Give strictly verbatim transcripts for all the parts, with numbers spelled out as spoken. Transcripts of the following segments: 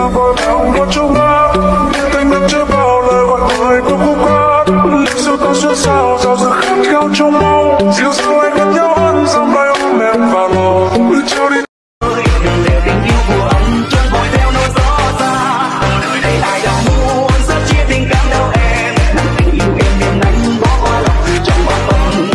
vội vàng một chút mắt nhưng thanh âm chưa bao lời gọi người tôi khúc hát liệu sao ta xuyên sao dạo giờ khát khao trong máu dịu dàng lại gần nhau hơn dòng đời ôm em vào lòng đưa trao đi tình yêu của anh trôi vội theo nỗi gió xa đời này ai đâu muốn sớm chia tình cảm đâu em nặng tình yêu em nên anh bỏ qua lòng trong vòng âm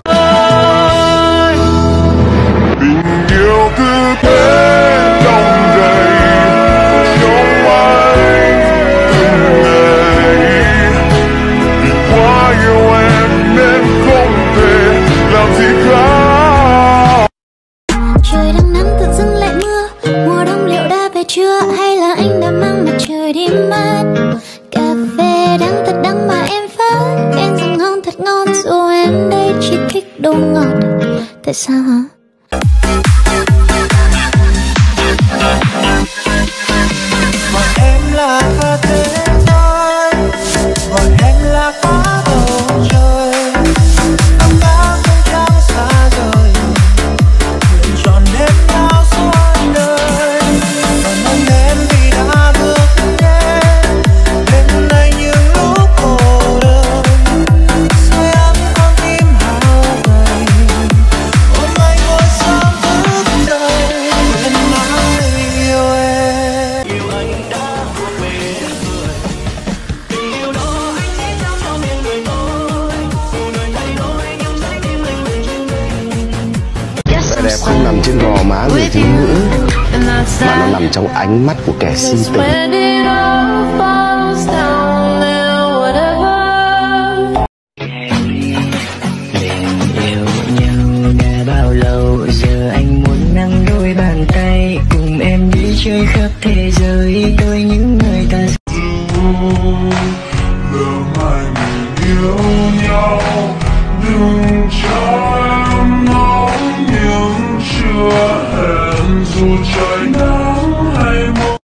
tình yêu cứ thế đông đầy trong anh từng ngày vì quá yêu em nên không thể làm gì khác. Trời đang nắng tự dưng lại mưa, mùa đông liệu đã về chưa hay là anh đã mang mặt trời đi mất. Cà phê đắng thật đắng mà em phớt, đen rằng ngon thật ngon dù em đây chỉ thích đồ ngọt. Tại sao hả? Gọi em là pha thế thôi, gọi em là quá bầu trời. Năm tháng không trắng xa rời, nguyện trọn đêm nhau suốt đời. Cảm ơn em vì đã bước đến bên này những lúc cô đơn, sưởi ấm con tim hao gầy. Hôm nay ngồi sớm thức dậy, nguyện mãi yêu em. Yêu anh đã thuộc về người, tình yêu đó anh sẽ trao cho miền người tôi. Dù đời thay đổi nhưng trái tim anh vẫn chân tình. Vẻ đẹp không nằm trên gò má người thiếu nữ, mà nó nằm trong ánh mắt của kẻ si tình. When it all falls down now, whatever. Yêu nhau đã bao lâu, giờ anh muốn nắm đôi bàn tay cùng em đi chơi khắp thế giới. Tôi những người ta Giờ mai mình yêu nhau, đừng cho em nóng nhưng chưa hẹn dù trời